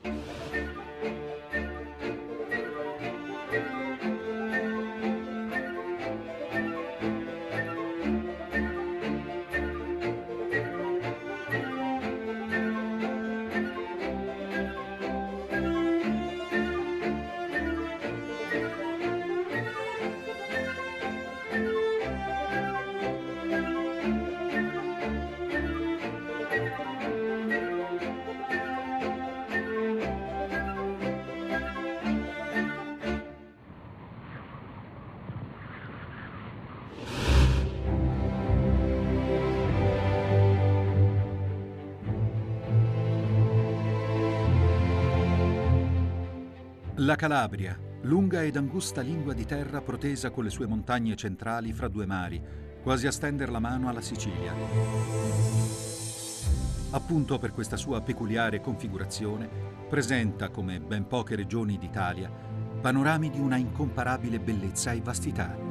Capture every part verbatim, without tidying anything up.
La Calabria, lunga ed angusta lingua di terra protesa con le sue montagne centrali fra due mari, quasi a stender la mano alla Sicilia. Appunto per questa sua peculiare configurazione, presenta, come ben poche regioni d'Italia, panorami di una incomparabile bellezza e vastità.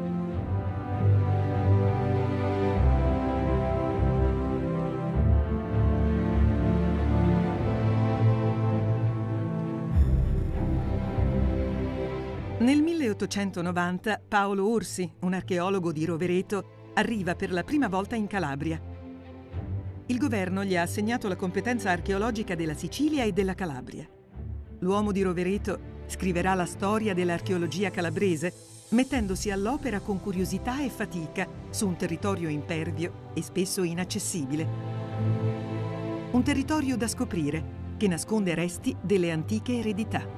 Nel milleottocentonovanta Paolo Orsi, un archeologo di Rovereto, arriva per la prima volta in Calabria. Il governo gli ha assegnato la competenza archeologica della Sicilia e della Calabria. L'uomo di Rovereto scriverà la storia dell'archeologia calabrese, mettendosi all'opera con curiosità e fatica su un territorio impervio e spesso inaccessibile. Un territorio da scoprire, che nasconde resti delle antiche eredità.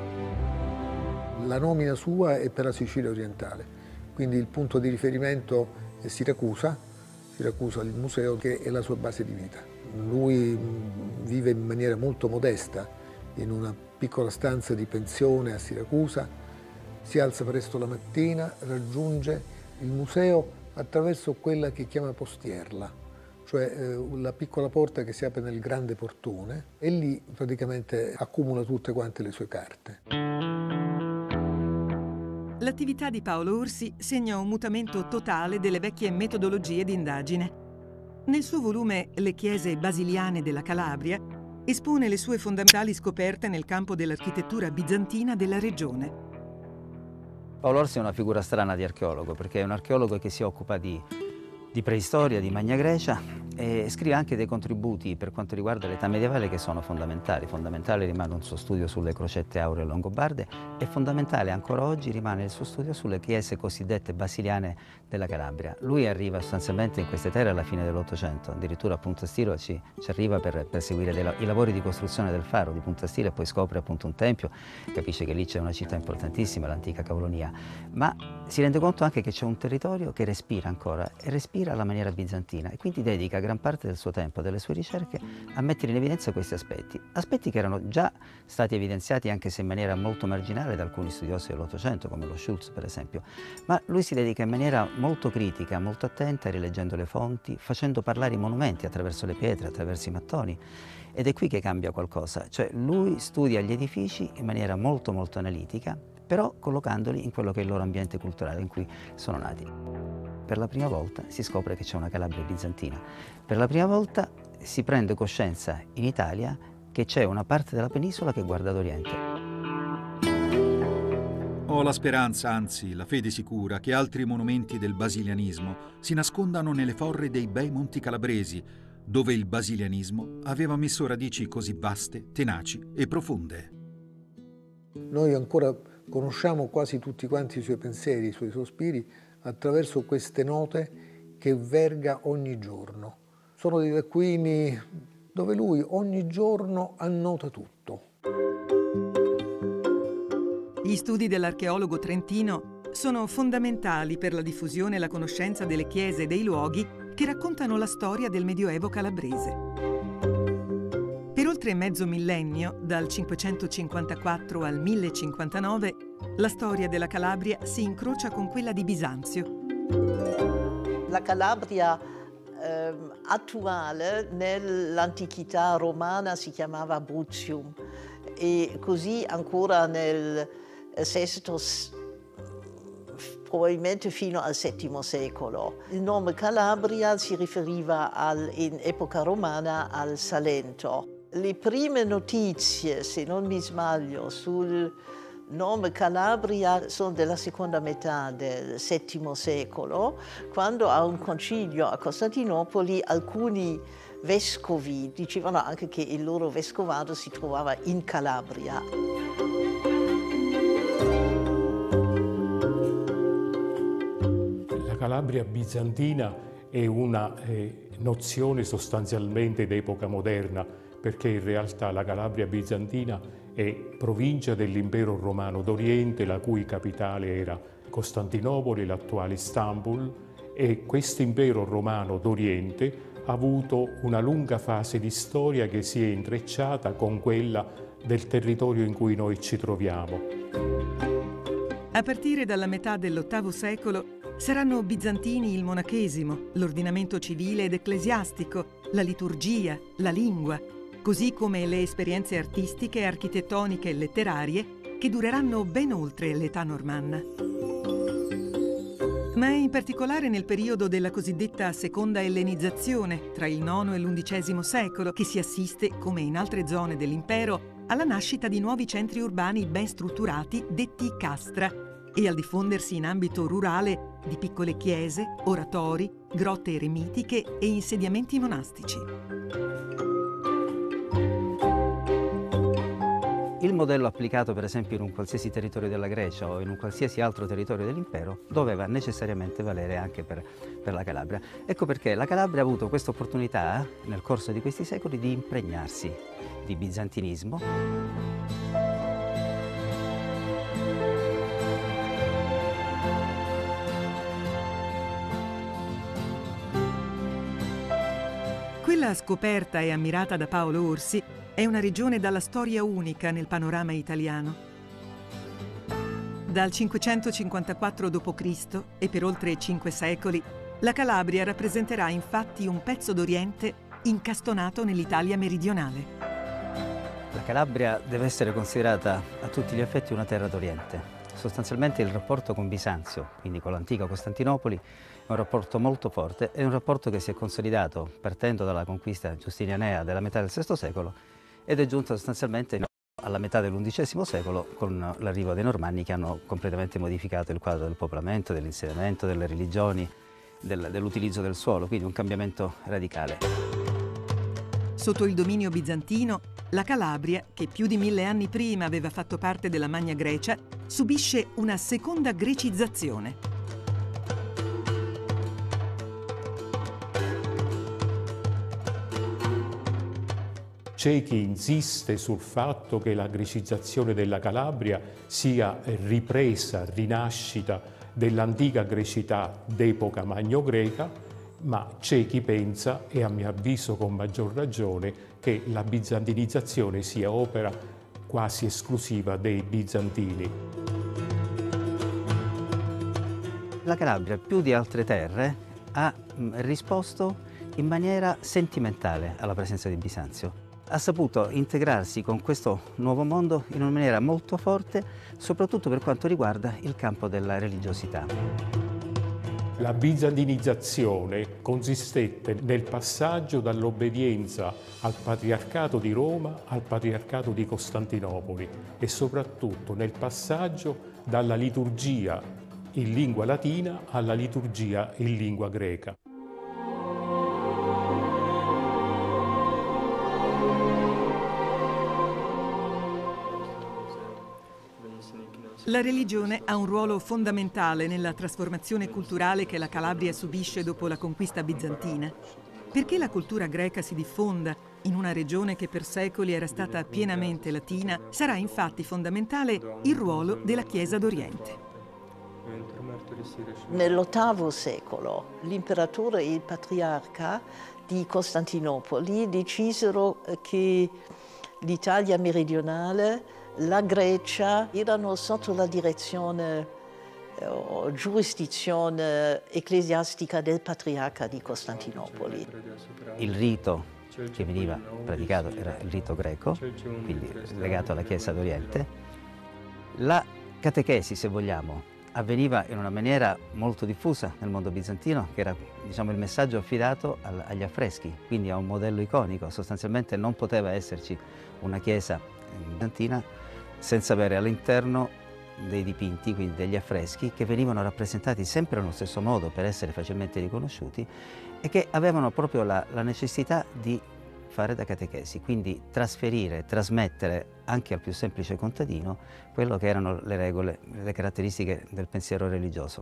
La nomina sua è per la Sicilia orientale, quindi il punto di riferimento è Siracusa, Siracusa il museo che è la sua base di vita. Lui vive in maniera molto modesta in una piccola stanza di pensione a Siracusa, si alza presto la mattina, raggiunge il museo attraverso quella che chiama postierla, cioè eh, la piccola porta che si apre nel grande portone, e lì praticamente accumula tutte quante le sue carte. L'attività di Paolo Orsi segna un mutamento totale delle vecchie metodologie di indagine. Nel suo volume Le chiese basiliane della Calabria espone le sue fondamentali scoperte nel campo dell'architettura bizantina della regione. Paolo Orsi è una figura strana di archeologo, perché è un archeologo che si occupa di, di preistoria, di Magna Grecia, e scrive anche dei contributi per quanto riguarda l'età medievale che sono fondamentali. Fondamentale rimane un suo studio sulle crocette auree longobarde e fondamentale ancora oggi rimane il suo studio sulle chiese cosiddette basiliane della Calabria. Lui arriva sostanzialmente in queste terre alla fine dell'Ottocento, addirittura a Punta Stiro ci, ci arriva per, per seguire dei, i lavori di costruzione del faro di Punta Stiro, e poi scopre appunto un tempio, capisce che lì c'è una città importantissima, l'antica Caulonia, ma si rende conto anche che c'è un territorio che respira ancora, e respira alla maniera bizantina, e quindi dedica gran parte del suo tempo, delle sue ricerche, a mettere in evidenza questi aspetti. Aspetti che erano già stati evidenziati, anche se in maniera molto marginale, da alcuni studiosi dell'Ottocento, come lo Schultz per esempio. Ma lui si dedica in maniera molto critica, molto attenta, rileggendo le fonti, facendo parlare i monumenti attraverso le pietre, attraverso i mattoni. Ed è qui che cambia qualcosa, cioè lui studia gli edifici in maniera molto molto analitica, però collocandoli in quello che è il loro ambiente culturale in cui sono nati. Per la prima volta si scopre che c'è una Calabria bizantina. Per la prima volta si prende coscienza in Italia che c'è una parte della penisola che guarda ad oriente. Ho la speranza, anzi la fede sicura, che altri monumenti del basilianismo si nascondano nelle forre dei bei monti calabresi, dove il basilianismo aveva messo radici così vaste, tenaci e profonde. Noi ancora conosciamo quasi tutti quanti i suoi pensieri, i suoi sospiri, attraverso queste note che verga ogni giorno. Sono dei taccuini dove lui ogni giorno annota tutto. Gli studi dell'archeologo trentino sono fondamentali per la diffusione e la conoscenza delle chiese e dei luoghi che raccontano la storia del Medioevo calabrese. Per oltre mezzo millennio, dal cinquecentocinquantaquattro al millecinquantanove, la storia della Calabria si incrocia con quella di Bisanzio. La Calabria eh, attuale nell'antichità romana si chiamava Brutium, e così ancora nel sesto, probabilmente fino al settimo secolo. Il nome Calabria si riferiva al, in epoca romana al Salento. Le prime notizie, se non mi sbaglio, sul nome Calabria sono della seconda metà del settimo secolo, quando a un concilio a Costantinopoli alcuni vescovi dicevano anche che il loro vescovado si trovava in Calabria. La Calabria bizantina è una eh, nozione sostanzialmente d'epoca moderna, perché in realtà la Calabria bizantina è provincia dell'impero romano d'Oriente, la cui capitale era Costantinopoli, l'attuale Istanbul, e questo impero romano d'Oriente ha avuto una lunga fase di storia che si è intrecciata con quella del territorio in cui noi ci troviamo. A partire dalla metà dell'ottavo secolo saranno bizantini il monachesimo, l'ordinamento civile ed ecclesiastico, la liturgia, la lingua, così come le esperienze artistiche, architettoniche e letterarie che dureranno ben oltre l'età normanna. Ma è in particolare nel periodo della cosiddetta seconda ellenizzazione, tra il nono e l'undicesimo secolo, che si assiste, come in altre zone dell'impero, alla nascita di nuovi centri urbani ben strutturati, detti castra, e al diffondersi in ambito rurale di piccole chiese, oratori, grotte eremitiche e insediamenti monastici. Il modello applicato per esempio in un qualsiasi territorio della Grecia o in un qualsiasi altro territorio dell'impero doveva necessariamente valere anche per, per la Calabria. Ecco perché la Calabria ha avuto questa opportunità nel corso di questi secoli di impregnarsi di bizantinismo. Quella scoperta e ammirata da Paolo Orsi è una regione dalla storia unica nel panorama italiano. Dal cinquecentocinquantaquattro dopo Cristo e per oltre cinque secoli, la Calabria rappresenterà infatti un pezzo d'Oriente incastonato nell'Italia meridionale. La Calabria deve essere considerata a tutti gli effetti una terra d'Oriente. Sostanzialmente il rapporto con Bisanzio, quindi con l'antica Costantinopoli, è un rapporto molto forte, è un rapporto che si è consolidato partendo dalla conquista giustinianea della metà del sesto secolo ed è giunto sostanzialmente alla metà dell'undicesimo secolo con l'arrivo dei Normanni che hanno completamente modificato il quadro del popolamento, dell'insediamento, delle religioni, del, dell'utilizzo del suolo, quindi un cambiamento radicale. Sotto il dominio bizantino, la Calabria, che più di mille anni prima aveva fatto parte della Magna Grecia, subisce una seconda grecizzazione. C'è chi insiste sul fatto che la grecizzazione della Calabria sia ripresa, rinascita dell'antica grecità d'epoca magno-greca, ma c'è chi pensa, e a mio avviso con maggior ragione, che la bizantinizzazione sia opera quasi esclusiva dei bizantini. La Calabria, più di altre terre, ha risposto in maniera sentimentale alla presenza di Bisanzio. Ha saputo integrarsi con questo nuovo mondo in una maniera molto forte, soprattutto per quanto riguarda il campo della religiosità. La bizantinizzazione consistette nel passaggio dall'obbedienza al Patriarcato di Roma al Patriarcato di Costantinopoli e soprattutto nel passaggio dalla liturgia in lingua latina alla liturgia in lingua greca. La religione ha un ruolo fondamentale nella trasformazione culturale che la Calabria subisce dopo la conquista bizantina. Perché la cultura greca si diffonda in una regione che per secoli era stata pienamente latina, sarà infatti fondamentale il ruolo della Chiesa d'Oriente. Nell'ottavo secolo l'imperatore e il patriarca di Costantinopoli decisero che l'Italia meridionale, la Grecia, erano sotto la direzione o giurisdizione ecclesiastica del patriarca di Costantinopoli. Il rito che veniva praticato era il rito greco, quindi legato alla Chiesa d'Oriente. La catechesi, se vogliamo, avveniva in una maniera molto diffusa nel mondo bizantino, che era, diciamo, il messaggio affidato al, agli affreschi, quindi a un modello iconico. Sostanzialmente non poteva esserci una chiesa bizantina senza avere all'interno dei dipinti, quindi degli affreschi, che venivano rappresentati sempre allo stesso modo per essere facilmente riconosciuti e che avevano proprio la, la necessità di fare da catechesi, quindi trasferire, trasmettere anche al più semplice contadino quello che erano le regole, le caratteristiche del pensiero religioso.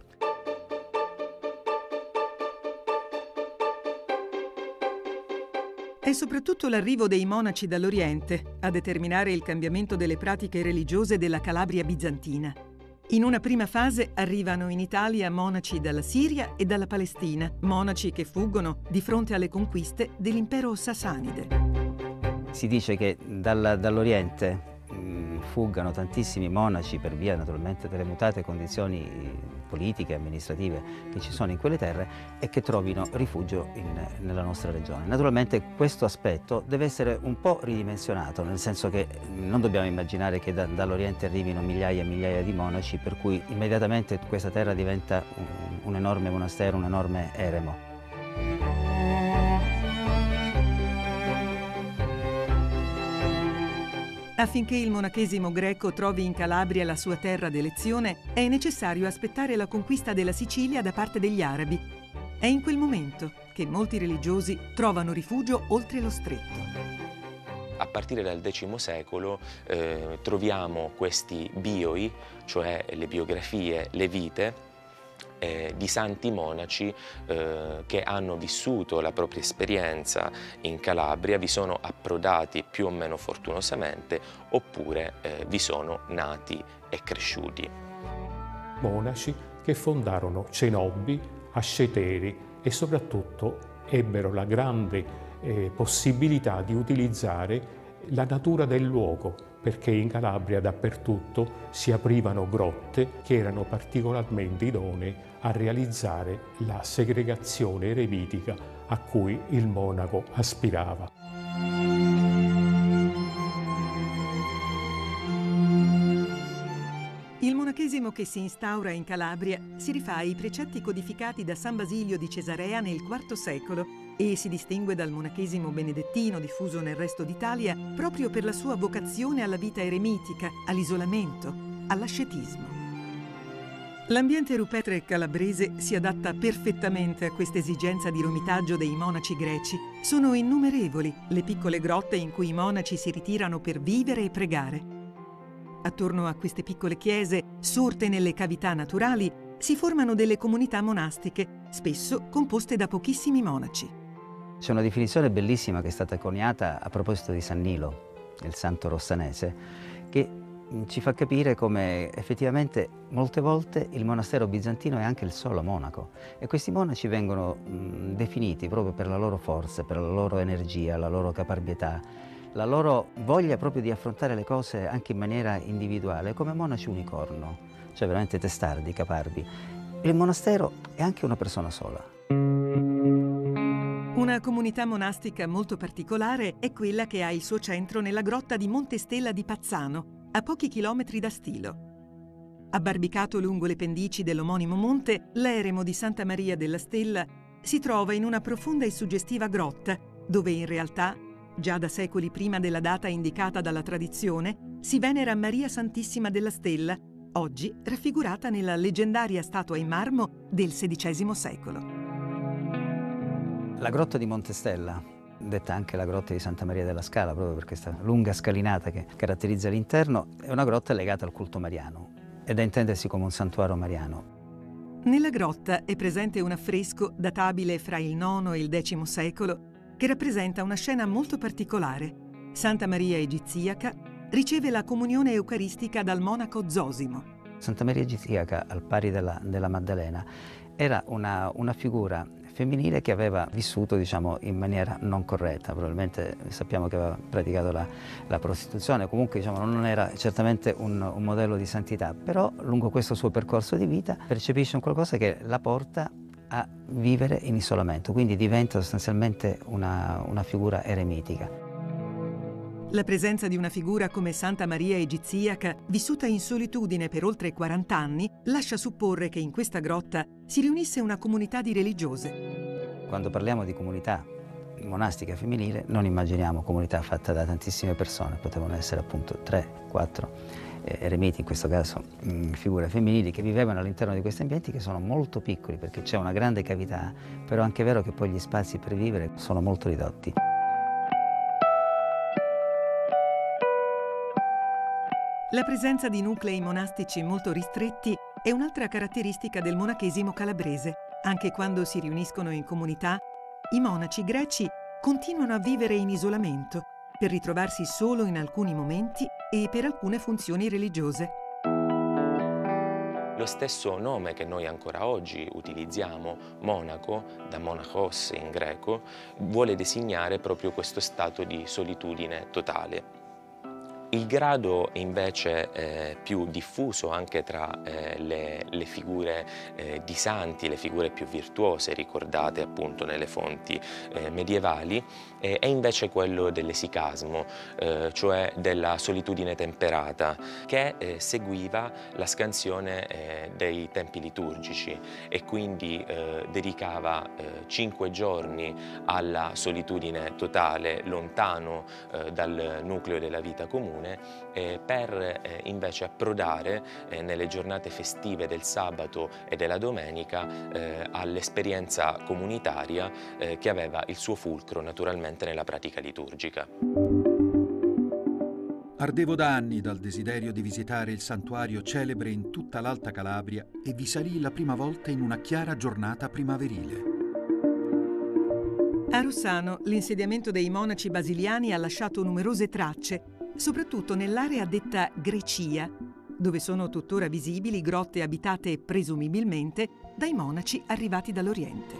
È soprattutto l'arrivo dei monaci dall'Oriente a determinare il cambiamento delle pratiche religiose della Calabria bizantina. In una prima fase arrivano in Italia monaci dalla Siria e dalla Palestina, monaci che fuggono di fronte alle conquiste dell'impero sassanide. Si dice che dal, dall'Oriente mh, fuggano tantissimi monaci per via naturalmente delle mutate condizioni politiche e amministrative che ci sono in quelle terre e che trovino rifugio in, nella nostra regione. Naturalmente questo aspetto deve essere un po' ridimensionato, nel senso che non dobbiamo immaginare che da, dall'Oriente arrivino migliaia e migliaia di monaci, per cui immediatamente questa terra diventa un, un enorme monastero, un enorme eremo. Affinché il monachesimo greco trovi in Calabria la sua terra d'elezione, è necessario aspettare la conquista della Sicilia da parte degli arabi. È in quel momento che molti religiosi trovano rifugio oltre lo stretto. A partire dal X secolo eh, troviamo questi bioi, cioè le biografie, le vite, Eh, di santi monaci eh, che hanno vissuto la propria esperienza in Calabria, vi sono approdati più o meno fortunosamente, oppure eh, vi sono nati e cresciuti. Monaci che fondarono cenobi, asceteri e soprattutto ebbero la grande eh, possibilità di utilizzare la natura del luogo, perché in Calabria dappertutto si aprivano grotte che erano particolarmente idonee a realizzare la segregazione eremitica a cui il monaco aspirava. Il monachesimo che si instaura in Calabria si rifà ai precetti codificati da San Basilio di Cesarea nel quarto secolo e si distingue dal monachesimo benedettino diffuso nel resto d'Italia proprio per la sua vocazione alla vita eremitica, all'isolamento, all'ascetismo. L'ambiente rupestre calabrese si adatta perfettamente a questa esigenza di romitaggio dei monaci greci. Sono innumerevoli le piccole grotte in cui i monaci si ritirano per vivere e pregare. Attorno a queste piccole chiese, sorte nelle cavità naturali, si formano delle comunità monastiche, spesso composte da pochissimi monaci. C'è una definizione bellissima che è stata coniata a proposito di San Nilo, il santo rossanese, che ci fa capire come effettivamente molte volte il monastero bizantino è anche il solo monaco, e questi monaci vengono mh, definiti proprio per la loro forza, per la loro energia, la loro caparbietà, la loro voglia proprio di affrontare le cose anche in maniera individuale, come monaci unicorno, cioè veramente testardi, caparbi. Il monastero è anche una persona sola. Una comunità monastica molto particolare è quella che ha il suo centro nella grotta di Monte Stella di Pazzano, a pochi chilometri da Stilo. Abbarbicato lungo le pendici dell'omonimo monte, l'eremo di Santa Maria della Stella si trova in una profonda e suggestiva grotta, dove in realtà, già da secoli prima della data indicata dalla tradizione, si venera Maria Santissima della Stella, oggi raffigurata nella leggendaria statua in marmo del sedicesimo secolo. La grotta di Monte Stella, detta anche la grotta di Santa Maria della Scala, proprio per questa lunga scalinata che caratterizza l'interno, è una grotta legata al culto mariano ed è intendersi come un santuario mariano. Nella grotta è presente un affresco databile fra il nono e il decimo secolo che rappresenta una scena molto particolare. Santa Maria Egiziaca riceve la comunione eucaristica dal monaco Zosimo. Santa Maria Egiziaca, al pari della, della Maddalena, era una, una figura femminile che aveva vissuto, diciamo, in maniera non corretta. Probabilmente sappiamo che aveva praticato la, la prostituzione, comunque diciamo, non era certamente un, un modello di santità, però lungo questo suo percorso di vita percepisce un qualcosa che la porta a vivere in isolamento, quindi diventa sostanzialmente una, una figura eremitica. La presenza di una figura come Santa Maria Egiziaca, vissuta in solitudine per oltre quaranta anni, lascia supporre che in questa grotta si riunisse una comunità di religiose. Quando parliamo di comunità monastica femminile non immaginiamo comunità fatta da tantissime persone, potevano essere appunto tre, quattro eh, eremiti, in questo caso mh, figure femminili che vivevano all'interno di questi ambienti che sono molto piccoli perché c'è una grande cavità, però è anche vero che poi gli spazi per vivere sono molto ridotti. La presenza di nuclei monastici molto ristretti è un'altra caratteristica del monachesimo calabrese. Anche quando si riuniscono in comunità, i monaci greci continuano a vivere in isolamento per ritrovarsi solo in alcuni momenti e per alcune funzioni religiose. Lo stesso nome che noi ancora oggi utilizziamo, monaco, da monachos in greco, vuole designare proprio questo stato di solitudine totale. Il grado invece eh, più diffuso anche tra eh, le, le figure eh, di santi, le figure più virtuose ricordate appunto nelle fonti eh, medievali, eh, è invece quello dell'esicasmo, eh, cioè della solitudine temperata, che eh, seguiva la scansione eh, dei tempi liturgici e quindi eh, dedicava eh, cinque giorni alla solitudine totale, lontano eh, dal nucleo della vita comune, Eh, per eh, invece approdare eh, nelle giornate festive del sabato e della domenica eh, all'esperienza comunitaria eh, che aveva il suo fulcro naturalmente nella pratica liturgica. Ardevo da anni dal desiderio di visitare il santuario celebre in tutta l'Alta Calabria e vi salì la prima volta in una chiara giornata primaverile. A Rossano l'insediamento dei monaci basiliani ha lasciato numerose tracce, soprattutto nell'area detta Grecia, dove sono tuttora visibili grotte abitate presumibilmente dai monaci arrivati dall'Oriente.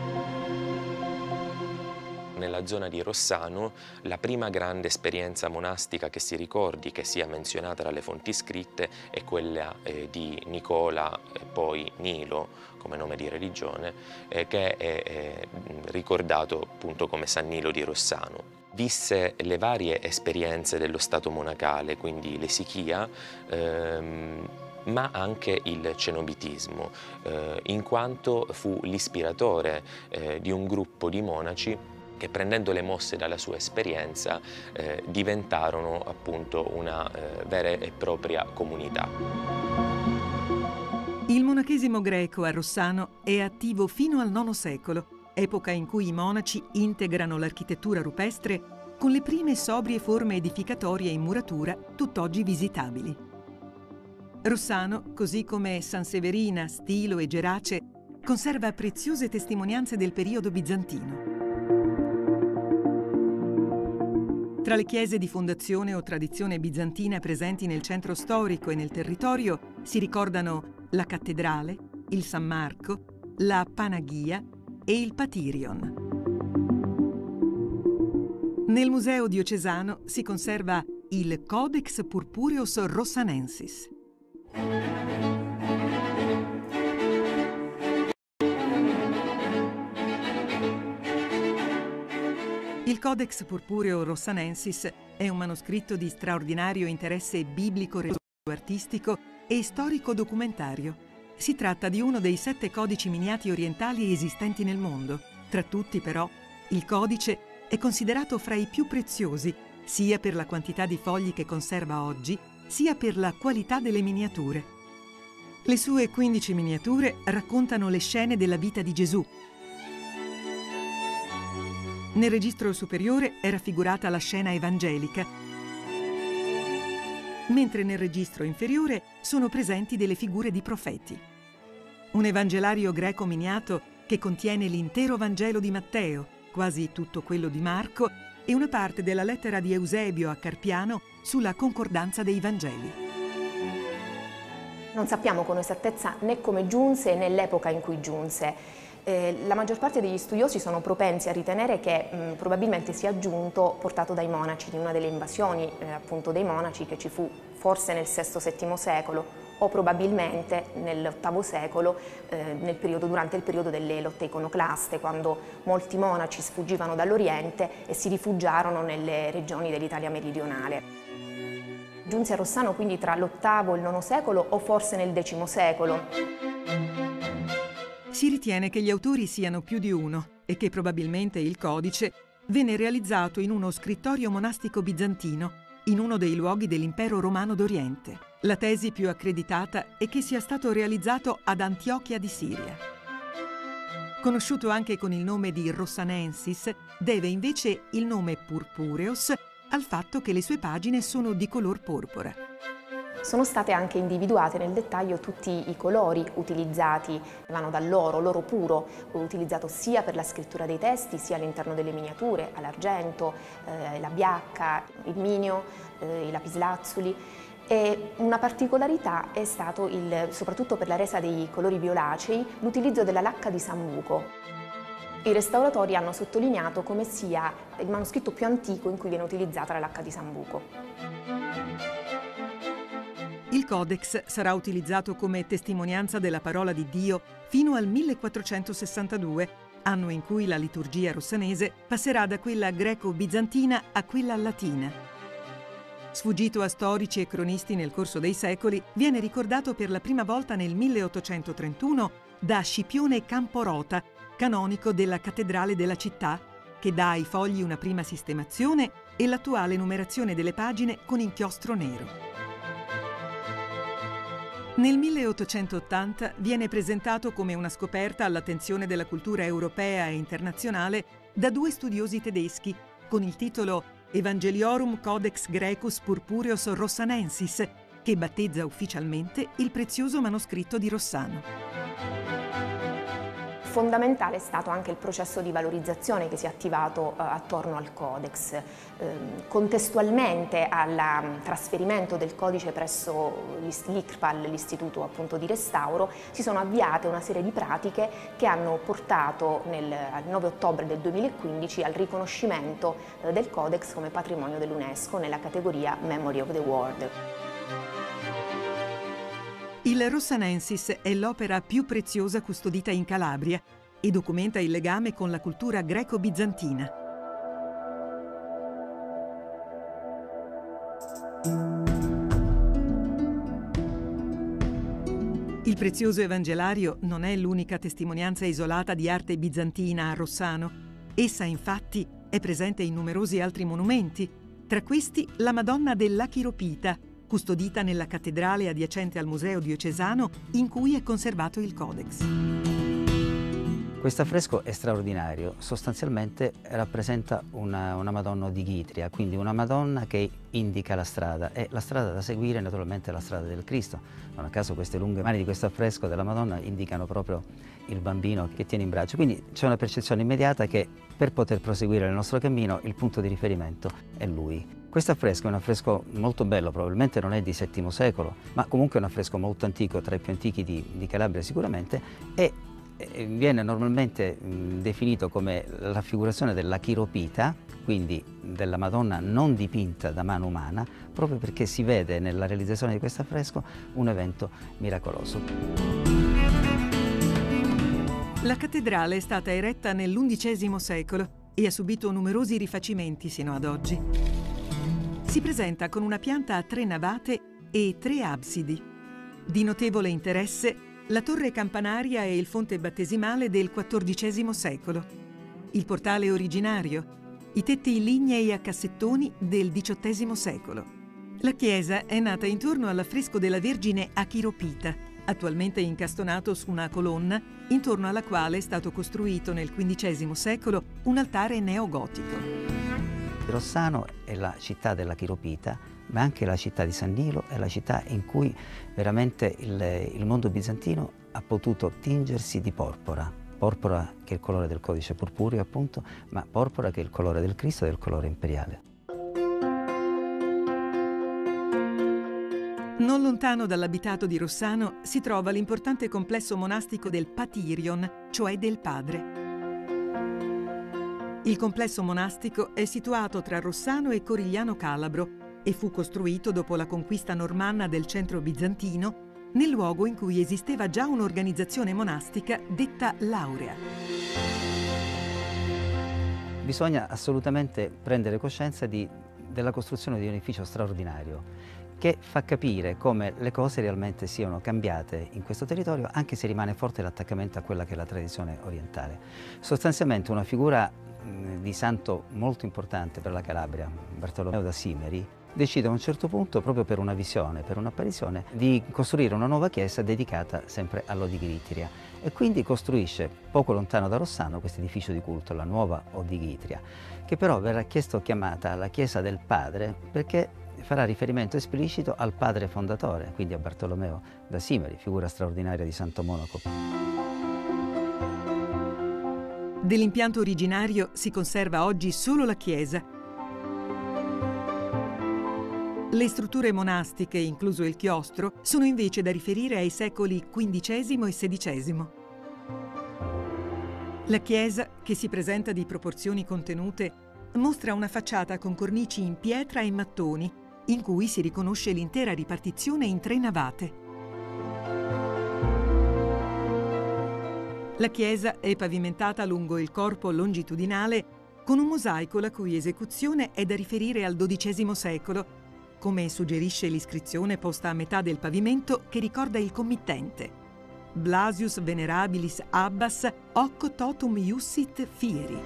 Nella zona di Rossano la prima grande esperienza monastica che si ricordi, che sia menzionata dalle fonti scritte, è quella eh, di Nicola e poi Nilo come nome di religione, eh, che è eh, ricordato appunto come San Nilo di Rossano. Visse le varie esperienze dello stato monacale, quindi l'esichia, ehm, ma anche il cenobitismo, eh, in quanto fu l'ispiratore eh, di un gruppo di monaci che, prendendo le mosse dalla sua esperienza, eh, diventarono appunto una eh, vera e propria comunità. Il monachesimo greco a Rossano è attivo fino al nono secolo, epoca in cui i monaci integrano l'architettura rupestre con le prime sobrie forme edificatorie in muratura tutt'oggi visitabili. Rossano, così come San Severina, Stilo e Gerace, conserva preziose testimonianze del periodo bizantino. Tra le chiese di fondazione o tradizione bizantina presenti nel centro storico e nel territorio si ricordano la cattedrale, il San Marco, la Panaghia e il Patirion. Nel Museo Diocesano si conserva il Codex Purpureus Rossanensis. Il Codex Purpureo Rossanensis è un manoscritto di straordinario interesse biblico-artistico e storico-documentario. Si tratta di uno dei sette codici miniati orientali esistenti nel mondo. Tra tutti, però, il codice è considerato fra i più preziosi, sia per la quantità di fogli che conserva oggi, sia per la qualità delle miniature. Le sue quindici miniature raccontano le scene della vita di Gesù. Nel registro superiore è raffigurata la scena evangelica, mentre nel registro inferiore sono presenti delle figure di profeti. Un evangelario greco miniato che contiene l'intero Vangelo di Matteo, quasi tutto quello di Marco e una parte della lettera di Eusebio a Carpiano sulla concordanza dei Vangeli. Non sappiamo con esattezza né come giunse né l'epoca in cui giunse. Eh, la maggior parte degli studiosi sono propensi a ritenere che mh, probabilmente sia giunto portato dai monaci, di una delle invasioni eh, appunto dei monaci che ci fu forse nel sesto settimo secolo o probabilmente nell'ottavo secolo, eh, nel periodo, durante il periodo delle lotte iconoclaste, quando molti monaci sfuggivano dall'Oriente e si rifugiarono nelle regioni dell'Italia meridionale. Giunse a Rossano quindi tra l'ottavo e il nono secolo o forse nel decimo secolo. Si ritiene che gli autori siano più di uno e che probabilmente il codice venne realizzato in uno scrittorio monastico bizantino, in uno dei luoghi dell'impero romano d'Oriente. La tesi più accreditata è che sia stato realizzato ad Antiochia di Siria. Conosciuto anche con il nome di Rossanensis, deve invece il nome Purpureos al fatto che le sue pagine sono di color porpora. Sono state anche individuate nel dettaglio tutti i colori utilizzati, vanno dall'oro, l'oro puro, utilizzato sia per la scrittura dei testi, sia all'interno delle miniature, all'argento, eh, la biacca, il minio, eh, i lapislazzuli. E una particolarità è stato, il, soprattutto per la resa dei colori violacei, l'utilizzo della lacca di sambuco. I restauratori hanno sottolineato come sia il manoscritto più antico in cui viene utilizzata la lacca di sambuco. Il Codex sarà utilizzato come testimonianza della parola di Dio fino al millequattrocentosessantadue, anno in cui la liturgia rossanese passerà da quella greco-bizantina a quella latina. Sfuggito a storici e cronisti nel corso dei secoli, viene ricordato per la prima volta nel milleottocentotrentuno da Scipione Camporota, canonico della cattedrale della città, che dà ai fogli una prima sistemazione e l'attuale numerazione delle pagine con inchiostro nero. Nel milleottocentottanta viene presentato come una scoperta all'attenzione della cultura europea e internazionale da due studiosi tedeschi, con il titolo Evangeliorum Codex Graecus Purpureos Rossanensis, che battezza ufficialmente il prezioso manoscritto di Rossano. Fondamentale è stato anche il processo di valorizzazione che si è attivato eh, attorno al Codex. Eh, contestualmente al um, trasferimento del codice presso l'I C P A L, l'Istituto appunto di Restauro, si sono avviate una serie di pratiche che hanno portato nel nove ottobre del duemilaquindici al riconoscimento eh, del Codex come patrimonio dell'UNESCO nella categoria Memory of the World. Il Rossanensis è l'opera più preziosa custodita in Calabria e documenta il legame con la cultura greco-bizantina. Il prezioso Evangelario non è l'unica testimonianza isolata di arte bizantina a Rossano. Essa, infatti, è presente in numerosi altri monumenti, tra questi la Madonna dell'Achiropita, custodita nella cattedrale adiacente al Museo Diocesano in cui è conservato il Codex. Questo affresco è straordinario, sostanzialmente rappresenta una, una Madonna di Ghitria, quindi una Madonna che indica la strada, e la strada da seguire naturalmente è la strada del Cristo. Non a caso queste lunghe mani di questo affresco della Madonna indicano proprio il bambino che tiene in braccio, quindi c'è una percezione immediata che per poter proseguire nel nostro cammino il punto di riferimento è Lui. Questo affresco è un affresco molto bello, probabilmente non è di settimo secolo, ma comunque è un affresco molto antico, tra i più antichi di, di Calabria sicuramente, e, e viene normalmente mh, definito come la raffigurazione dell'Achiropita, quindi della Madonna non dipinta da mano umana, proprio perché si vede nella realizzazione di questo affresco un evento miracoloso. La cattedrale è stata eretta nell'undicesimo secolo e ha subito numerosi rifacimenti sino ad oggi. Si presenta con una pianta a tre navate e tre absidi. Di notevole interesse la torre campanaria e il fonte battesimale del quattordicesimo secolo, il portale originario, i tetti lignei a cassettoni del diciottesimo secolo. La chiesa è nata intorno all'affresco della Vergine Achiropita, attualmente incastonato su una colonna, intorno alla quale è stato costruito nel quindicesimo secolo un altare neogotico. Rossano è la città dell'Achiropita, ma anche la città di San Nilo, è la città in cui veramente il, il mondo bizantino ha potuto tingersi di porpora. Porpora che è il colore del codice purpureo appunto, ma porpora che è il colore del Cristo e del colore imperiale. Non lontano dall'abitato di Rossano si trova l'importante complesso monastico del Patirion, cioè del Padre. Il complesso monastico è situato tra Rossano e Corigliano Calabro e fu costruito dopo la conquista normanna del centro bizantino nel luogo in cui esisteva già un'organizzazione monastica detta Laurea. Bisogna assolutamente prendere coscienza di, della costruzione di un edificio straordinario che fa capire come le cose realmente siano cambiate in questo territorio, anche se rimane forte l'attaccamento a quella che è la tradizione orientale. Sostanzialmente una figura mh, di santo molto importante per la Calabria, Bartolomeo da Simeri, decide a un certo punto, proprio per una visione, per un'apparizione, di costruire una nuova chiesa dedicata sempre all'Odigritria e quindi costruisce poco lontano da Rossano questo edificio di culto, la nuova Odigritria, che però verrà chiesto chiamata la Chiesa del Padre perché farà riferimento esplicito al padre fondatore, quindi a Bartolomeo da Simeri, figura straordinaria di santo monaco. Dell'impianto originario si conserva oggi solo la chiesa. Le strutture monastiche, incluso il chiostro, sono invece da riferire ai secoli quindicesimo e sedicesimo. La chiesa, che si presenta di proporzioni contenute, mostra una facciata con cornici in pietra e mattoni, in cui si riconosce l'intera ripartizione in tre navate. La chiesa è pavimentata lungo il corpo longitudinale con un mosaico la cui esecuzione è da riferire al dodicesimo secolo, come suggerisce l'iscrizione posta a metà del pavimento che ricorda il committente: Blasius Venerabilis Abbas hoc totum iussit fieri.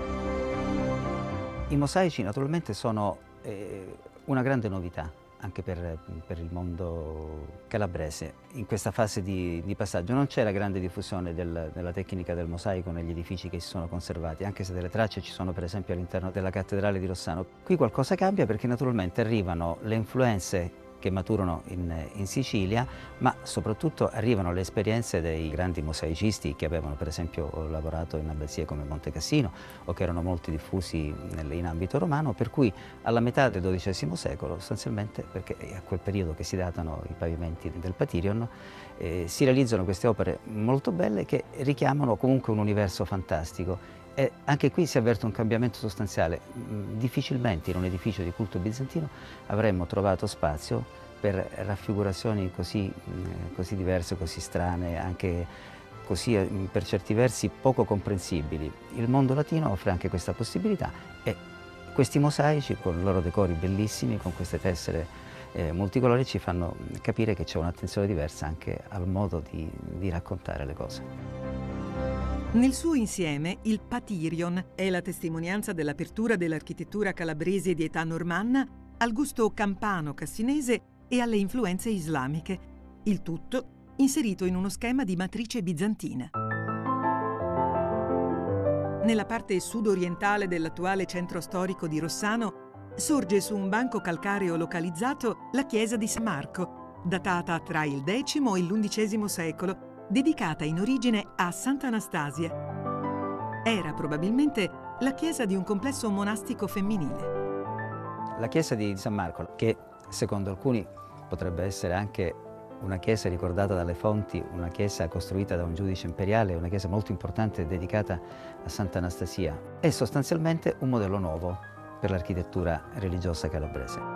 I mosaici naturalmente sono eh, una grande novità anche per, per il mondo calabrese. In questa fase di, di passaggio non c'è la grande diffusione del, della tecnica del mosaico negli edifici che si sono conservati, anche se delle tracce ci sono per esempio all'interno della cattedrale di Rossano. Qui qualcosa cambia perché naturalmente arrivano le influenze che maturano in, in Sicilia, ma soprattutto arrivano le esperienze dei grandi mosaicisti che avevano per esempio lavorato in abbazie come Monte Cassino o che erano molto diffusi nel, in ambito romano, per cui alla metà del dodicesimo secolo, sostanzialmente, perché è a quel periodo che si datano i pavimenti del Patirion, eh, si realizzano queste opere molto belle che richiamano comunque un universo fantastico. E anche qui si avverte un cambiamento sostanziale. Difficilmente in un edificio di culto bizantino avremmo trovato spazio per raffigurazioni così, così diverse, così strane, anche così per certi versi poco comprensibili. Il mondo latino offre anche questa possibilità e questi mosaici con i loro decori bellissimi, con queste tessere eh, multicolori ci fanno capire che c'è un'attenzione diversa anche al modo di, di raccontare le cose. Nel suo insieme, il Patirion è la testimonianza dell'apertura dell'architettura calabrese di età normanna al gusto campano-cassinese e alle influenze islamiche, il tutto inserito in uno schema di matrice bizantina. Nella parte sud-orientale dell'attuale centro storico di Rossano sorge su un banco calcareo localizzato la chiesa di San Marco, datata tra il decimo e l'undicesimo secolo, dedicata in origine a Sant'Anastasia. Era probabilmente la chiesa di un complesso monastico femminile. La chiesa di San Marco, che secondo alcuni potrebbe essere anche una chiesa ricordata dalle fonti, una chiesa costruita da un giudice imperiale, una chiesa molto importante dedicata a Sant'Anastasia, è sostanzialmente un modello nuovo per l'architettura religiosa calabrese.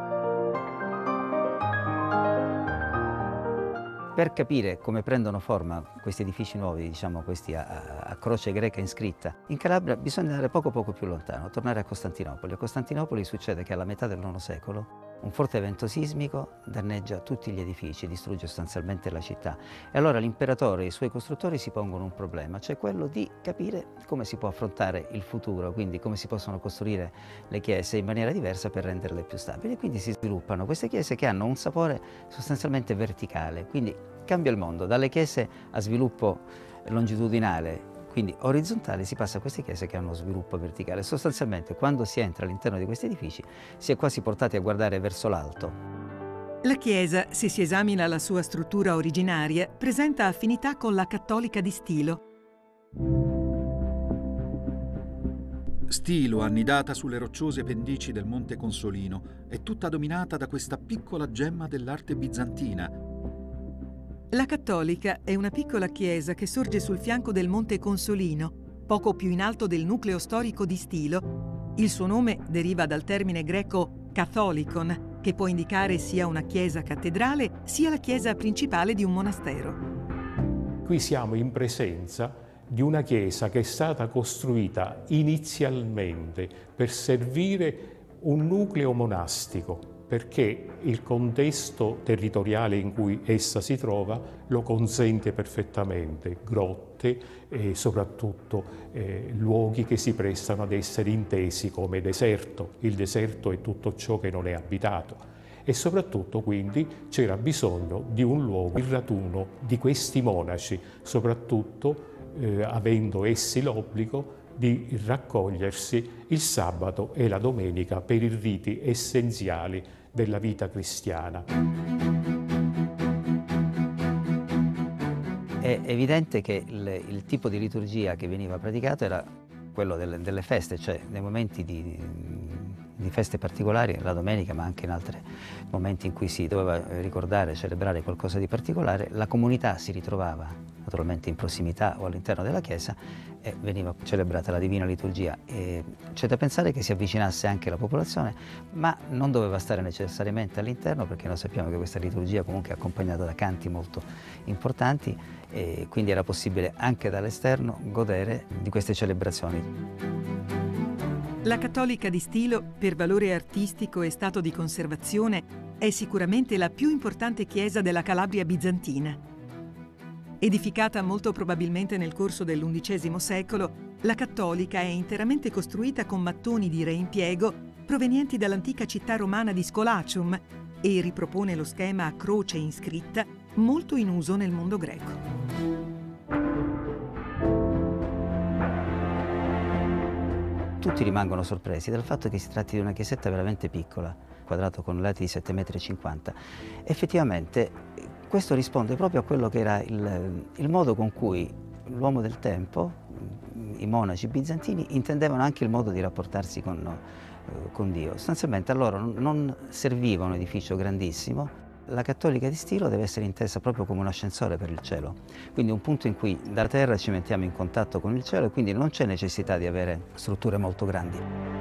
Per capire come prendono forma questi edifici nuovi, diciamo questi a, a croce greca inscritta, in Calabria bisogna andare poco poco più lontano, tornare a Costantinopoli. A Costantinopoli succede che alla metà del nono secolo un forte evento sismico danneggia tutti gli edifici, distrugge sostanzialmente la città. E allora l'imperatore e i suoi costruttori si pongono un problema, cioè quello di capire come si può affrontare il futuro, quindi come si possono costruire le chiese in maniera diversa per renderle più stabili. E quindi si sviluppano queste chiese che hanno un sapore sostanzialmente verticale, quindi cambia il mondo, dalle chiese a sviluppo longitudinale, quindi orizzontale, si passa a queste chiese che hanno uno sviluppo verticale. Sostanzialmente quando si entra all'interno di questi edifici si è quasi portati a guardare verso l'alto. La chiesa, se si esamina la sua struttura originaria, presenta affinità con la cattolica di Stilo. Stilo, annidata sulle rocciose pendici del Monte Consolino, è tutta dominata da questa piccola gemma dell'arte bizantina. La Cattolica è una piccola chiesa che sorge sul fianco del Monte Consolino, poco più in alto del nucleo storico di Stilo. Il suo nome deriva dal termine greco catholicon, che può indicare sia una chiesa cattedrale sia la chiesa principale di un monastero. Qui siamo in presenza di una chiesa che è stata costruita inizialmente per servire un nucleo monastico, perché il contesto territoriale in cui essa si trova lo consente perfettamente, grotte e soprattutto eh, luoghi che si prestano ad essere intesi come deserto. Il deserto è tutto ciò che non è abitato e soprattutto quindi c'era bisogno di un luogo, il raduno di questi monaci, soprattutto eh, avendo essi l'obbligo di raccogliersi il sabato e la domenica per i riti essenziali della vita cristiana. È evidente che il, il tipo di liturgia che veniva praticato era quello delle, delle feste, cioè nei momenti di, di feste particolari, la domenica ma anche in altri momenti in cui si doveva ricordare, celebrare qualcosa di particolare, la comunità si ritrovava naturalmente in prossimità o all'interno della chiesa e veniva celebrata la Divina Liturgia. E c'è da pensare che si avvicinasse anche la popolazione, ma non doveva stare necessariamente all'interno, perché noi sappiamo che questa liturgia comunque è accompagnata da canti molto importanti e quindi era possibile anche dall'esterno godere di queste celebrazioni. La Cattolica di Stilo, per valore artistico e stato di conservazione, è sicuramente la più importante chiesa della Calabria bizantina. Edificata molto probabilmente nel corso dell'undicesimo secolo, la Cattolica è interamente costruita con mattoni di reimpiego provenienti dall'antica città romana di Scolacium e ripropone lo schema a croce inscritta molto in uso nel mondo greco. Tutti rimangono sorpresi dal fatto che si tratti di una chiesetta veramente piccola, quadrato con lati di sette virgola cinquanta metri. Effettivamente questo risponde proprio a quello che era il, il modo con cui l'uomo del tempo, i monaci bizantini, intendevano anche il modo di rapportarsi con, eh, con Dio. Sostanzialmente a loro non serviva un edificio grandissimo. La Cattolica di Stilo deve essere intesa proprio come un ascensore per il cielo, quindi un punto in cui da terra ci mettiamo in contatto con il cielo e quindi non c'è necessità di avere strutture molto grandi.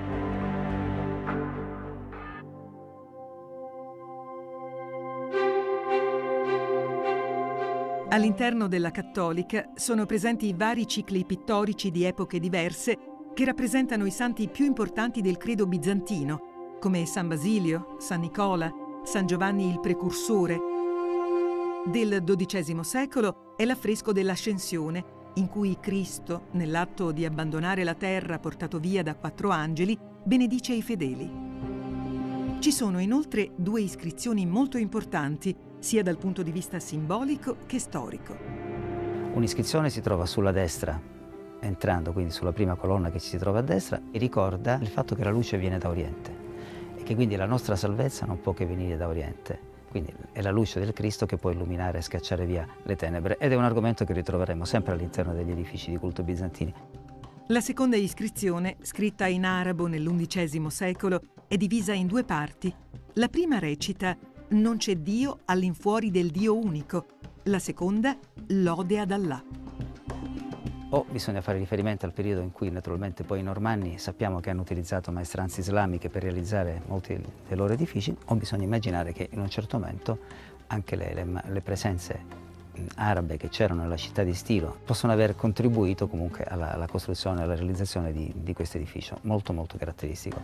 All'interno della Cattolica sono presenti vari cicli pittorici di epoche diverse che rappresentano i santi più importanti del credo bizantino, come San Basilio, San Nicola, San Giovanni il Precursore. Del dodicesimo secolo è l'affresco dell'Ascensione, in cui Cristo, nell'atto di abbandonare la terra portato via da quattro angeli, benedice i fedeli. Ci sono inoltre due iscrizioni molto importanti, sia dal punto di vista simbolico che storico. Un'iscrizione si trova sulla destra, entrando quindi sulla prima colonna che ci si trova a destra, e ricorda il fatto che la luce viene da Oriente e che quindi la nostra salvezza non può che venire da Oriente. Quindi è la luce del Cristo che può illuminare e scacciare via le tenebre, ed è un argomento che ritroveremo sempre all'interno degli edifici di culto bizantini. La seconda iscrizione, scritta in arabo nell'undicesimo secolo, è divisa in due parti. La prima recita «Non c'è Dio all'infuori del Dio unico». La seconda, «Lode ad Allah». O bisogna fare riferimento al periodo in cui naturalmente poi i normanni sappiamo che hanno utilizzato maestranze islamiche per realizzare molti dei loro edifici, o bisogna immaginare che in un certo momento anche le, le, le presenze arabe che c'erano nella città di Stilo possono aver contribuito comunque alla, alla costruzione e alla realizzazione di, di questo edificio molto molto caratteristico.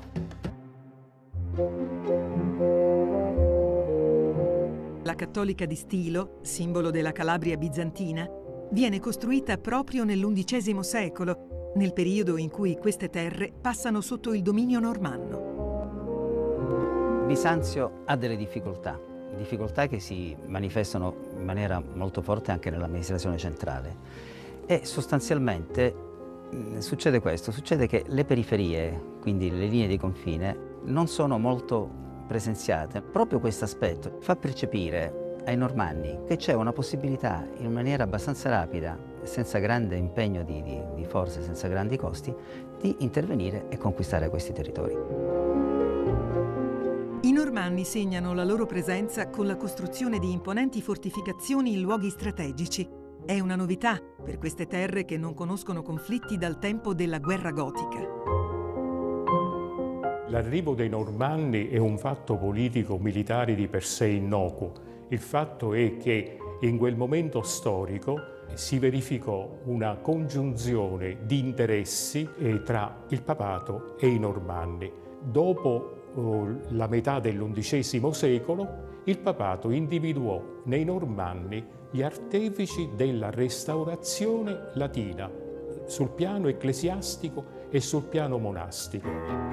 La Cattolica di Stilo, simbolo della Calabria bizantina, viene costruita proprio nell'undicesimo secolo, nel periodo in cui queste terre passano sotto il dominio normanno. Bisanzio ha delle difficoltà, difficoltà che si manifestano in maniera molto forte anche nell'amministrazione centrale. E sostanzialmente mh, succede questo, succede che le periferie, quindi le linee di confine, non sono molto presenziate. Proprio questo aspetto fa percepire ai normanni che c'è una possibilità in maniera abbastanza rapida, senza grande impegno di, di, di forze, senza grandi costi, di intervenire e conquistare questi territori. I normanni segnano la loro presenza con la costruzione di imponenti fortificazioni in luoghi strategici. È una novità per queste terre che non conoscono conflitti dal tempo della guerra gotica. L'arrivo dei Normanni è un fatto politico-militare di per sé innocuo. Il fatto è che in quel momento storico si verificò una congiunzione di interessi tra il papato e i Normanni. Dopo eh, la metà dell'undicesimo secolo, il papato individuò nei Normanni gli artefici della restaurazione latina sul piano ecclesiastico e sul piano monastico.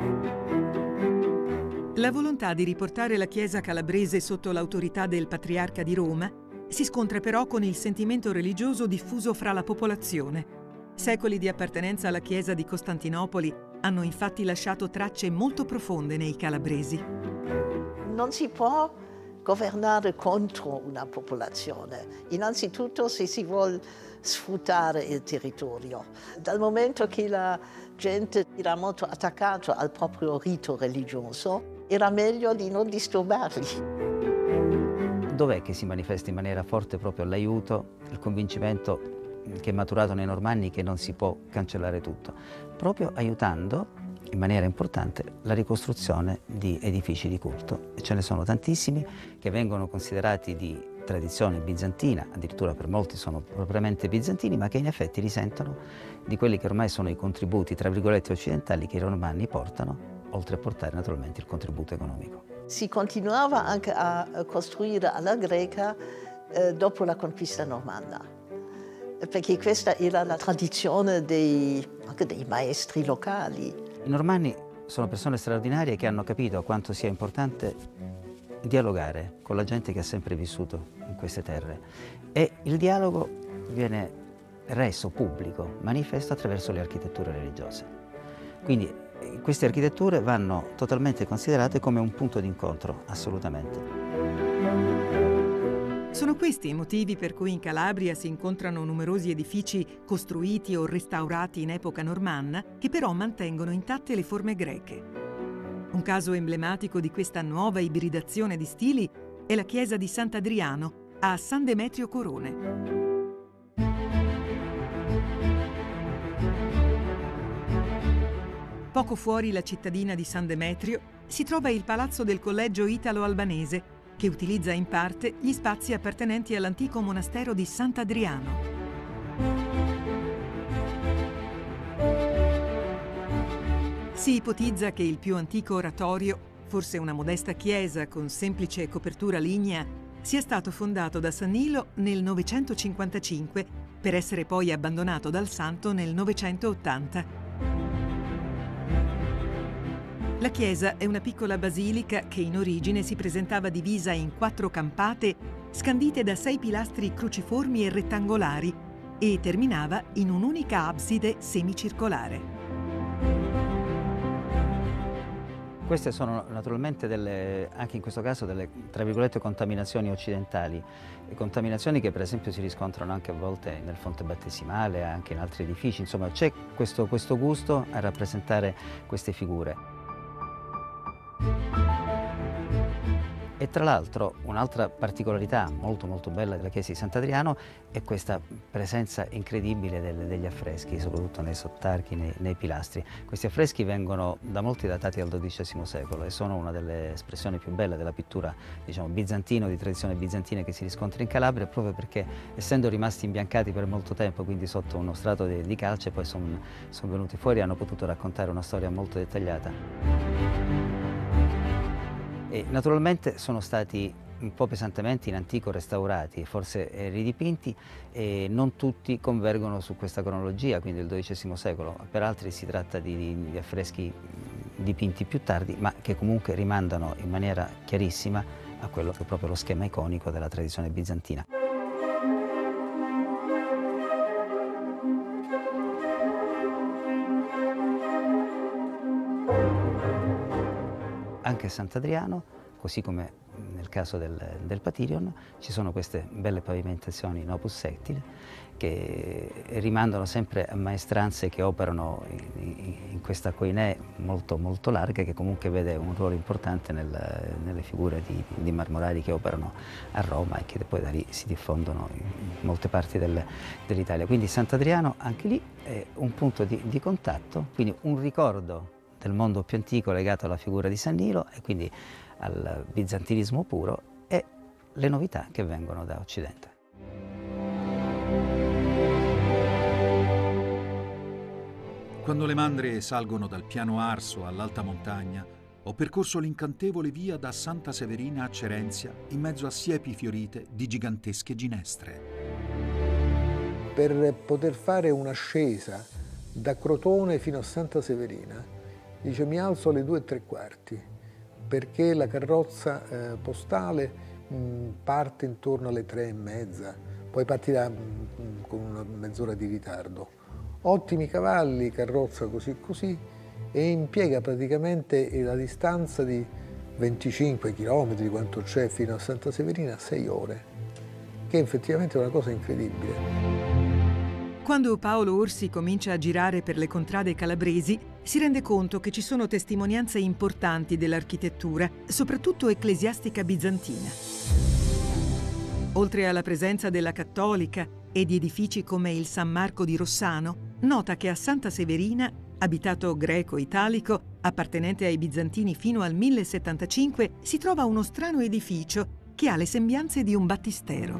La volontà di riportare la Chiesa calabrese sotto l'autorità del Patriarca di Roma si scontra però con il sentimento religioso diffuso fra la popolazione. Secoli di appartenenza alla Chiesa di Costantinopoli hanno infatti lasciato tracce molto profonde nei calabresi. Non si può governare contro una popolazione, innanzitutto se si vuole sfruttare il territorio. Dal momento che la gente era molto attaccata al proprio rito religioso, era meglio di non disturbarli. Dov'è che si manifesta in maniera forte proprio l'aiuto, il convincimento che è maturato nei Normanni che non si può cancellare tutto? Proprio aiutando in maniera importante la ricostruzione di edifici di culto. E ce ne sono tantissimi che vengono considerati di tradizione bizantina, addirittura per molti sono propriamente bizantini, ma che in effetti risentono di quelli che ormai sono i contributi, tra virgolette, occidentali che i Normanni portano, oltre a portare naturalmente il contributo economico. Si continuava anche a costruire alla greca eh, dopo la conquista normanna, perché questa era la tradizione dei, anche dei maestri locali. I Normanni sono persone straordinarie che hanno capito quanto sia importante dialogare con la gente che ha sempre vissuto in queste terre, e il dialogo viene reso pubblico, manifesto attraverso le architetture religiose. Quindi queste architetture vanno totalmente considerate come un punto d'incontro, assolutamente. Sono questi i motivi per cui in Calabria si incontrano numerosi edifici costruiti o restaurati in epoca normanna che però mantengono intatte le forme greche. Un caso emblematico di questa nuova ibridazione di stili è la chiesa di Sant'Adriano a San Demetrio Corone. Poco fuori la cittadina di San Demetrio si trova il palazzo del collegio italo-albanese, che utilizza in parte gli spazi appartenenti all'antico monastero di Sant'Adriano. Si ipotizza che il più antico oratorio, forse una modesta chiesa con semplice copertura lignea, sia stato fondato da San Nilo nel novecentocinquantacinque per essere poi abbandonato dal santo nel novecentottanta. La chiesa è una piccola basilica che in origine si presentava divisa in quattro campate scandite da sei pilastri cruciformi e rettangolari e terminava in un'unica abside semicircolare. Queste sono naturalmente delle, anche in questo caso, delle, tra virgolette, contaminazioni occidentali, e contaminazioni che per esempio si riscontrano anche a volte nel fonte battesimale, anche in altri edifici. Insomma, c'è questo, questo gusto a rappresentare queste figure. E tra l'altro un'altra particolarità molto molto bella della chiesa di Sant'Adriano è questa presenza incredibile del, degli affreschi, soprattutto nei sottarchi, nei, nei pilastri. Questi affreschi vengono da molti datati al dodicesimo secolo e sono una delle espressioni più belle della pittura, diciamo, bizantino, di tradizione bizantina, che si riscontra in Calabria, proprio perché, essendo rimasti imbiancati per molto tempo, quindi sotto uno strato di, di calce, poi sono son venuti fuori e hanno potuto raccontare una storia molto dettagliata. E naturalmente sono stati un po' pesantemente in antico restaurati, forse ridipinti, e non tutti convergono su questa cronologia, quindi del dodicesimo secolo. Per altri si tratta di, di, di affreschi dipinti più tardi, ma che comunque rimandano in maniera chiarissima a quello che è proprio lo schema iconico della tradizione bizantina. Anche a Sant'Adriano, così come nel caso del, del Patirion, ci sono queste belle pavimentazioni in opus sectile che rimandano sempre a maestranze che operano in, in questa coinè molto, molto larga, che comunque vede un ruolo importante nel, nelle figure di, di marmorari che operano a Roma e che poi da lì si diffondono in molte parti del, dell'Italia. Quindi Sant'Adriano anche lì è un punto di, di contatto, quindi un ricordo del mondo più antico legato alla figura di San Nilo e quindi al bizantinismo puro, e le novità che vengono da Occidente. Quando le mandrie salgono dal piano arso all'alta montagna, ho percorso l'incantevole via da Santa Severina a Cerenzia in mezzo a siepi fiorite di gigantesche ginestre. Per poter fare un'ascesa da Crotone fino a Santa Severina, dice, mi alzo alle due e tre quarti, perché la carrozza eh, postale mh, parte intorno alle tre e mezza, poi partirà mh, con una mezz'ora di ritardo. Ottimi cavalli, carrozza così così, e impiega praticamente la distanza di venticinque chilometri, quanto c'è fino a Santa Severina, sei ore, che effettivamente è una cosa incredibile. Quando Paolo Orsi comincia a girare per le contrade calabresi, si rende conto che ci sono testimonianze importanti dell'architettura, soprattutto ecclesiastica bizantina. Oltre alla presenza della cattolica e di edifici come il San Marco di Rossano, nota che a Santa Severina, abitato greco-italico, appartenente ai bizantini fino al millesettantacinque, si trova uno strano edificio che ha le sembianze di un battistero.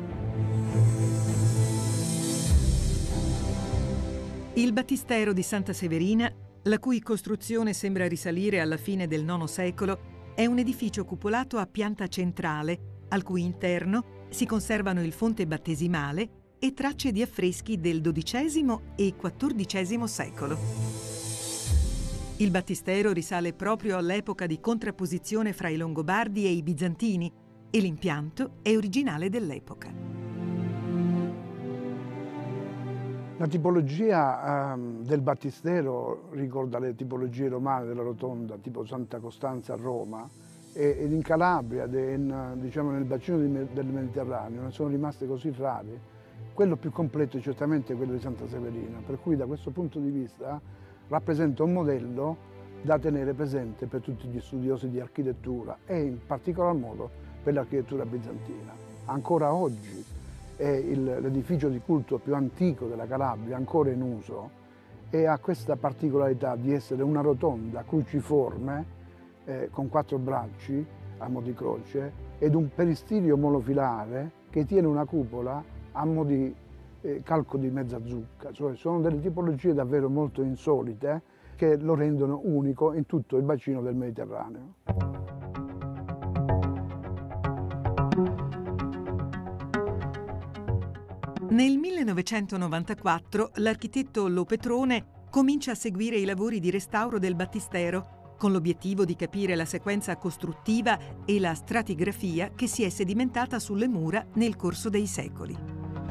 Il battistero di Santa Severina, la cui costruzione sembra risalire alla fine del nono secolo, è un edificio cupolato a pianta centrale, al cui interno si conservano il fonte battesimale e tracce di affreschi del dodicesimo e quattordicesimo secolo. Il battistero risale proprio all'epoca di contrapposizione fra i Longobardi e i Bizantini e l'impianto è originale dell'epoca. La tipologia um, del battistero ricorda le tipologie romane della rotonda, tipo Santa Costanza a Roma, e, ed in Calabria, de, in, diciamo nel bacino di, del Mediterraneo, ne sono rimaste così rari. Quello più completo è certamente quello di Santa Severina, per cui da questo punto di vista rappresenta un modello da tenere presente per tutti gli studiosi di architettura e in particolar modo per l'architettura bizantina. Ancora oggi è l'edificio di culto più antico della Calabria, ancora in uso, e ha questa particolarità di essere una rotonda cruciforme eh, con quattro bracci a mo' di croce ed un peristilio monofilare che tiene una cupola a mo' di eh, calco di mezza zucca. Cioè, sono delle tipologie davvero molto insolite che lo rendono unico in tutto il bacino del Mediterraneo. Nel millenovecentonovantaquattro l'architetto Lo Petrone comincia a seguire i lavori di restauro del battistero con l'obiettivo di capire la sequenza costruttiva e la stratigrafia che si è sedimentata sulle mura nel corso dei secoli.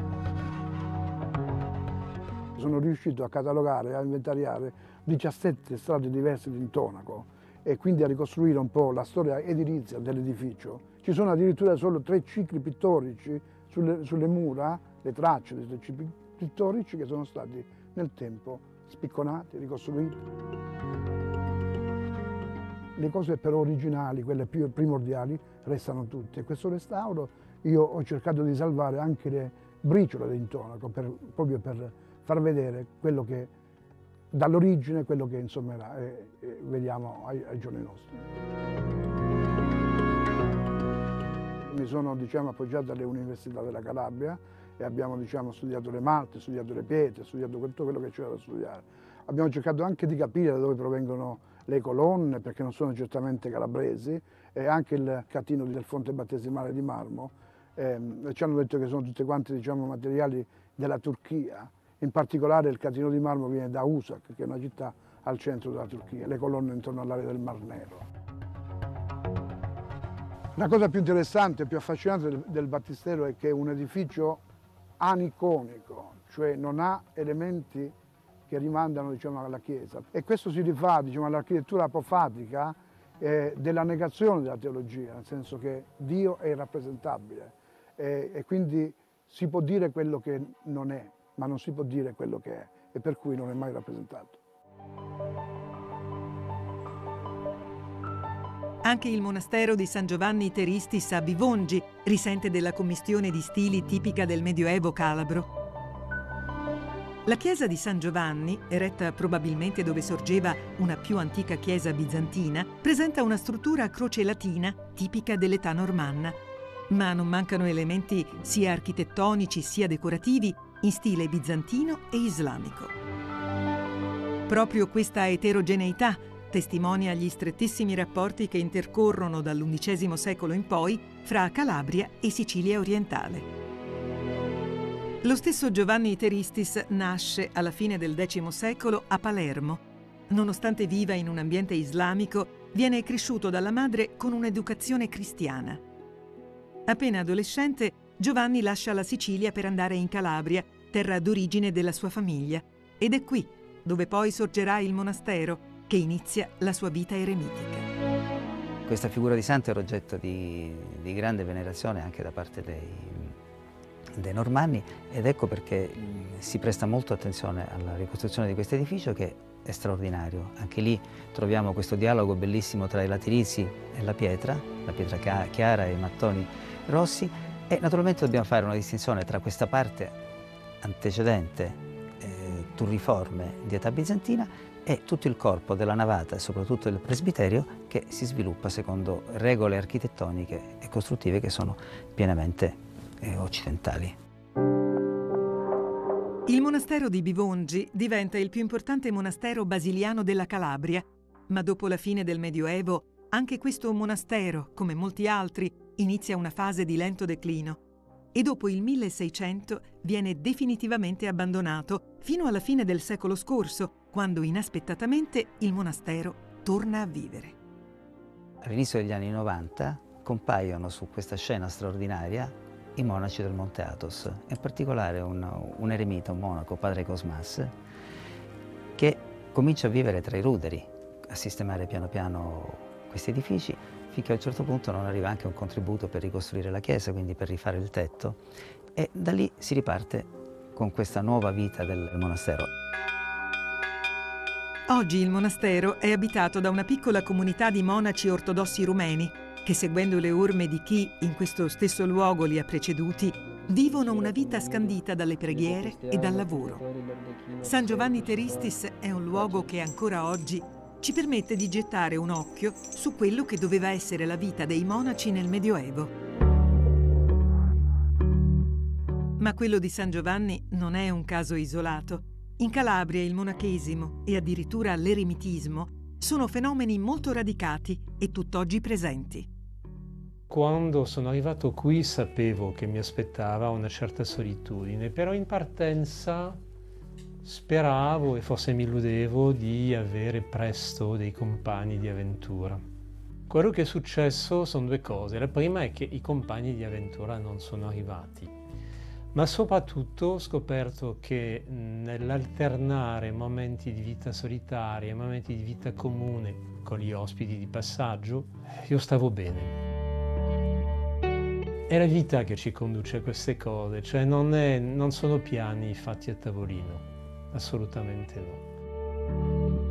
Sono riuscito a catalogare e a inventariare diciassette strati diversi di intonaco e quindi a ricostruire un po' la storia edilizia dell'edificio. Ci sono addirittura solo tre cicli pittorici sulle, sulle mura, le tracce dei tre cicli pittorici che sono stati nel tempo spicconati, ricostruiti. Le cose però originali, quelle più primordiali, restano tutte. E questo restauro io ho cercato di salvare anche le briciole d'intonaco, per, proprio per far vedere quello che dall'origine, quello che insomma era, e, e vediamo ai, ai giorni nostri. Mi sono diciamo, appoggiato alle università della Calabria e abbiamo diciamo, studiato le malte, studiato le pietre, studiato tutto quello che c'era da studiare. Abbiamo cercato anche di capire da dove provengono le colonne, perché non sono certamente calabresi, e anche il catino del fonte battesimale di marmo. Eh, ci hanno detto che sono tutte quante diciamo, materiali della Turchia. In particolare il catino di marmo viene da Usak, che è una città al centro della Turchia, le colonne intorno all'area del Mar Nero. La cosa più interessante e più affascinante del, del battistero è che è un edificio aniconico, cioè non ha elementi che rimandano diciamo, alla Chiesa. E questo si rifà diciamo, all'architettura apofatica eh, della negazione della teologia, nel senso che Dio è irrappresentabile eh, e quindi si può dire quello che non è, ma non si può dire quello che è e per cui non è mai rappresentato. Anche il monastero di San Giovanni Teristis a Bivongi risente della commistione di stili tipica del Medioevo calabro. La chiesa di San Giovanni, eretta probabilmente dove sorgeva una più antica chiesa bizantina, presenta una struttura a croce latina tipica dell'età normanna, ma non mancano elementi sia architettonici sia decorativi in stile bizantino e islamico. Proprio questa eterogeneità testimonia gli strettissimi rapporti che intercorrono dall'undicesimo secolo in poi fra Calabria e Sicilia orientale. Lo stesso Giovanni Teristis nasce alla fine del X secolo a Palermo. Nonostante viva in un ambiente islamico, viene cresciuto dalla madre con un'educazione cristiana. Appena adolescente, Giovanni lascia la Sicilia per andare in Calabria, terra d'origine della sua famiglia, ed è qui dove poi sorgerà il monastero che inizia la sua vita eremitica. Questa figura di santo era oggetto di, di grande venerazione anche da parte dei dei Normanni, ed ecco perché si presta molto attenzione alla ricostruzione di questo edificio, che è straordinario. Anche lì troviamo questo dialogo bellissimo tra i latirizi e la pietra, la pietra chiara e i mattoni rossi, e naturalmente dobbiamo fare una distinzione tra questa parte antecedente, eh, turriforme di età bizantina, e tutto il corpo della navata e soprattutto il presbiterio, che si sviluppa secondo regole architettoniche e costruttive che sono pienamente occidentali. Il monastero di Bivongi diventa il più importante monastero basiliano della Calabria, ma dopo la fine del Medioevo anche questo monastero, come molti altri, inizia una fase di lento declino e dopo il milleseicento viene definitivamente abbandonato fino alla fine del secolo scorso, quando inaspettatamente il monastero torna a vivere. All'inizio degli anni novanta compaiono su questa scena straordinaria i monaci del Monte Athos, in particolare un, un eremita, un monaco, padre Cosmas, che comincia a vivere tra i ruderi, a sistemare piano piano questi edifici, finché a un certo punto non arriva anche un contributo per ricostruire la chiesa, quindi per rifare il tetto, e da lì si riparte con questa nuova vita del monastero. Oggi il monastero è abitato da una piccola comunità di monaci ortodossi rumeni che, seguendo le orme di chi in questo stesso luogo li ha preceduti, vivono una vita scandita dalle preghiere e dal lavoro. San Giovanni Teristis è un luogo che ancora oggi ci permette di gettare un occhio su quello che doveva essere la vita dei monaci nel Medioevo. Ma quello di San Giovanni non è un caso isolato. In Calabria il monachesimo e addirittura l'eremitismo sono fenomeni molto radicati e tutt'oggi presenti. Quando sono arrivato qui sapevo che mi aspettava una certa solitudine, però in partenza speravo e forse mi illudevo di avere presto dei compagni di avventura. Quello che è successo sono due cose. La prima è che i compagni di avventura non sono arrivati, ma soprattutto ho scoperto che nell'alternare momenti di vita solitaria e momenti di vita comune con gli ospiti di passaggio, io stavo bene. È la vita che ci conduce a queste cose, cioè non, è, non sono piani fatti a tavolino, assolutamente no.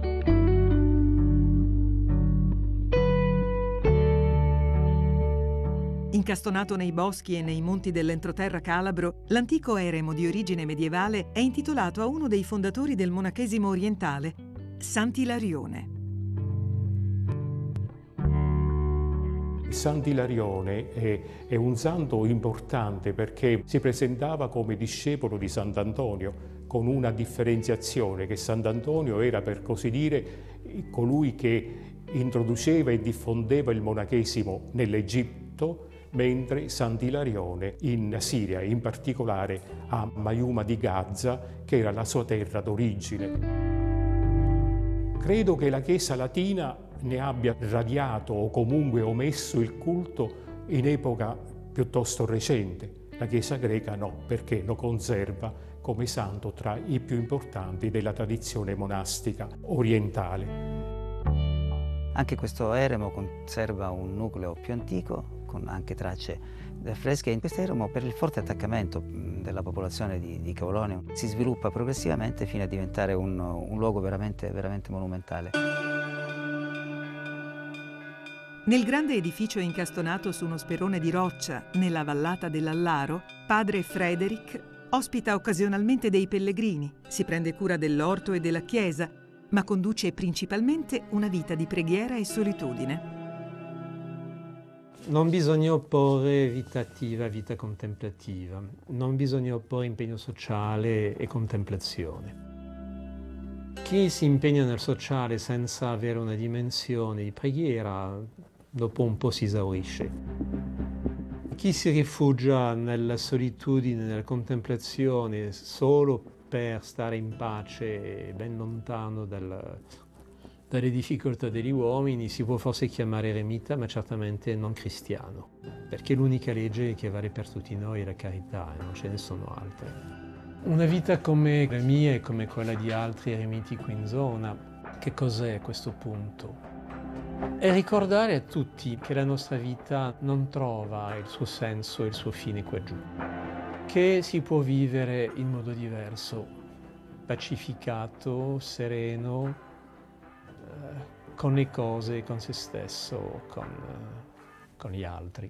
Incastonato nei boschi e nei monti dell'entroterra calabro, l'antico eremo di origine medievale è intitolato a uno dei fondatori del monachesimo orientale, Sant'Ilarione. Sant'Ilarione è, è un santo importante perché si presentava come discepolo di Sant'Antonio, con una differenziazione che Sant'Antonio era, per così dire, colui che introduceva e diffondeva il monachesimo nell'Egitto, mentre Sant'Ilarione in Siria, in particolare a Mayuma di Gaza, che era la sua terra d'origine. Credo che la Chiesa latina ne abbia radiato o comunque omesso il culto in epoca piuttosto recente. La Chiesa greca no, perché lo conserva come santo tra i più importanti della tradizione monastica orientale. Anche questo eremo conserva un nucleo più antico, con anche tracce di affreschi. In questo eremo, per il forte attaccamento della popolazione di, di Cavolonio, si sviluppa progressivamente fino a diventare un, un luogo veramente, veramente monumentale. Nel grande edificio incastonato su uno sperone di roccia, nella vallata dell'Allaro, padre Frederick Ospita occasionalmente dei pellegrini, si prende cura dell'orto e della chiesa, ma conduce principalmente una vita di preghiera e solitudine. Non bisogna opporre vita attiva a vita contemplativa, non bisogna opporre impegno sociale e contemplazione. Chi si impegna nel sociale senza avere una dimensione di preghiera, dopo un po' si esaurisce. Chi si rifugia nella solitudine, nella contemplazione, solo per stare in pace, ben lontano dal, dalle difficoltà degli uomini, si può forse chiamare eremita, ma certamente non cristiano, perché l'unica legge che vale per tutti noi è la carità e non ce ne sono altre. Una vita come la mia e come quella di altri eremiti qui in zona, che cos'è a questo punto? È ricordare a tutti che la nostra vita non trova il suo senso e il suo fine qua giù, che si può vivere in modo diverso, pacificato, sereno, eh, con le cose, con se stesso, con, eh, con gli altri.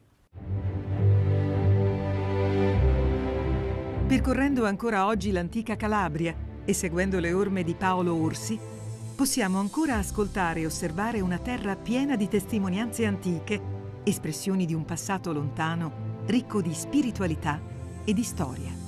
Percorrendo ancora oggi l'antica Calabria e seguendo le orme di Paolo Orsi, possiamo ancora ascoltare e osservare una terra piena di testimonianze antiche, espressioni di un passato lontano, ricco di spiritualità e di storia.